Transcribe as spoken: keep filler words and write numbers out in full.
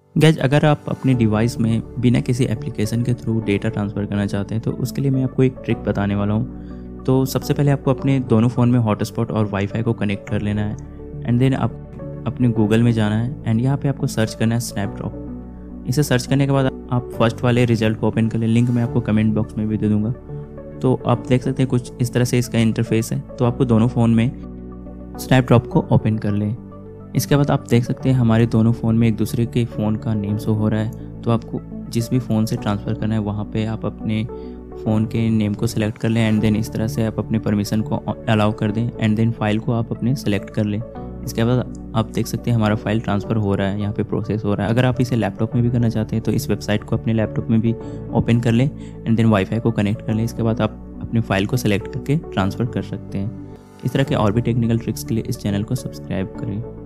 Guys अगर आप अपने डिवाइस में बिना किसी एप्लीकेशन के थ्रू डेटा ट्रांसफ़र करना चाहते हैं तो उसके लिए मैं आपको एक ट्रिक बताने वाला हूँ। तो सबसे पहले आपको अपने दोनों फ़ोन में हॉटस्पॉट और वाईफाई को कनेक्ट कर लेना है एंड देन आप अपने गूगल में जाना है एंड यहाँ पे आपको सर्च करना है स्नैपड्रॉप। इसे सर्च करने के बाद आप फर्स्ट वाले रिजल्ट को ओपन कर लें। लिंक मैं आपको कमेंट बॉक्स में भी दे दूँगा। तो आप देख सकते हैं कुछ इस तरह से इसका इंटरफेस है। तो आपको दोनों फ़ोन में स्नैपड्रॉप को ओपन कर लें। इसके बाद आप देख सकते हैं हमारे दोनों फ़ोन में एक दूसरे के फ़ोन का नेम शो हो रहा है। तो आपको जिस भी फ़ोन से ट्रांसफ़र करना है वहाँ पे आप अपने फ़ोन के नेम को सिलेक्ट कर लें एंड देन इस तरह से आप अपने परमिशन को अलाउ कर दें एंड देन फाइल को आप अपने सेलेक्ट कर लें। इसके बाद आप देख सकते हैं हमारा फाइल ट्रांसफ़र हो रहा है, यहाँ पे प्रोसेस हो रहा है। अगर आप इसे लैपटॉप में भी करना चाहते हैं तो इस वेबसाइट को अपने लैपटॉप में भी ओपन कर लें एंड देन वाईफाई को कनेक्ट कर लें। इसके बाद आप अपने फाइल को सेलेक्ट करके ट्रांसफ़र कर सकते हैं। इस तरह के और भी टेक्निकल ट्रिक्स के लिए इस चैनल को सब्सक्राइब करें।